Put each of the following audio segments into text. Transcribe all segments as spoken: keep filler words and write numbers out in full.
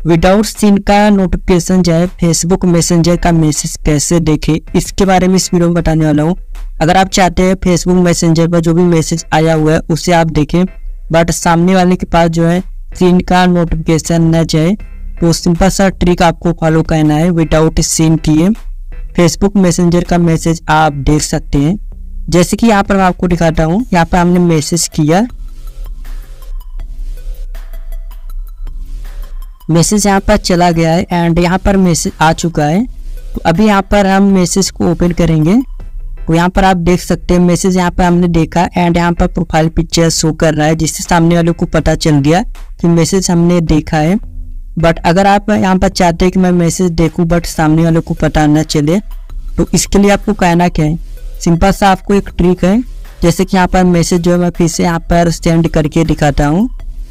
Without seen का notification जो है फेसबुक मैसेंजर का मैसेज कैसे देखें, इसके बारे में इस वीडियो में बताने वाला हूँ। अगर आप चाहते हैं फेसबुक मैसेंजर पर जो भी मैसेज आया हुआ है उसे आप देखें, बट सामने वाले के पास जो है सीन का नोटिफिकेशन न जाए, तो सिंपल सा ट्रिक आपको फॉलो करना है। विदाउट सीन किए फेसबुक मैसेंजर का मैसेज आप देख सकते हैं। जैसे कि यहाँ पर मैं आपको दिखाता हूँ, यहाँ पर हमने मैसेज किया, मैसेज यहाँ पर चला गया है एंड यहाँ पर मैसेज आ चुका है। तो अभी यहाँ पर हम मैसेज को ओपन करेंगे, तो यहाँ पर आप देख सकते हैं मैसेज यहाँ पर हमने देखा एंड यहाँ पर प्रोफाइल पिक्चर शो कर रहा है, जिससे सामने वाले को पता चल गया कि मैसेज हमने देखा है। बट अगर आप यहाँ पर चाहते हैं कि मैं मैसेज देखूं बट सामने वाले को पता न चले, तो इसके लिए आपको कहना क्या है, सिंपल सा आपको एक ट्रिक है। जैसे कि यहाँ पर मैसेज जो है मैं फिर से यहाँ पर सेंड करके दिखाता हूँ।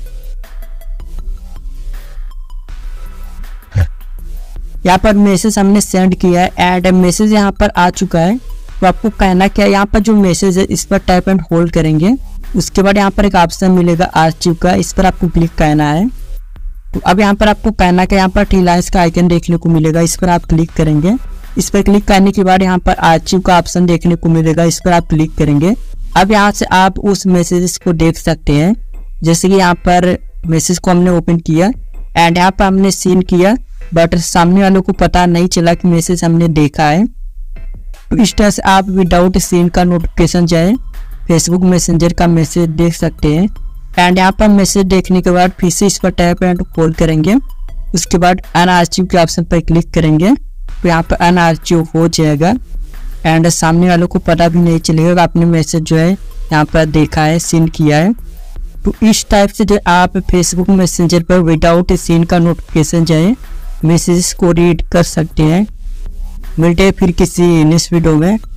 यहाँ पर मैसेज हमने सेंड किया है एंड मैसेज यहाँ पर आ चुका है। तो आपको कहना क्या है, यहाँ पर जो मैसेज है इस पर टैप एंड होल्ड करेंगे, उसके बाद यहाँ पर एक ऑप्शन मिलेगा आ चुका, इस पर आपको क्लिक करना है। तो अब यहाँ पर आपको कहना कि यहाँ पर थ्री लाइन्स का आइकन देखने को मिलेगा, इस पर आप क्लिक करेंगे। इस पर क्लिक करने के बाद यहाँ पर आर्चिव का ऑप्शन देखने को मिलेगा, इस पर आप क्लिक करेंगे। अब यहाँ से आप उस मैसेजेस को देख सकते हैं। जैसे कि यहाँ पर मैसेज को हमने ओपन किया एंड यहाँ पर हमने सीन किया, बट सामने वालों को पता नहीं चला कि मैसेज हमने देखा है। तो इस तरह से आप विदाउट सीन का नोटिफिकेशन जाए फेसबुक मैसेंजर का मैसेज देख सकते हैं। एंड यहाँ पर मैसेज देखने के बाद फिर से इस पर टैप एंड होल्ड करेंगे, उसके बाद अनआर्चिव के ऑप्शन पर क्लिक करेंगे, तो यहाँ पर अनआर्चिव हो जाएगा एंड सामने वालों को पता भी नहीं चलेगा कि आपने मैसेज जो है यहाँ पर देखा है, सीन किया है। तो इस टाइप से जो आप फेसबुक मैसेंजर पर विदाउट सीन का नोटिफिकेशन जाए मैसेज को रीड कर सकते हैं। मिलते हैं फिर किसी नेक्स्ट वीडियो में।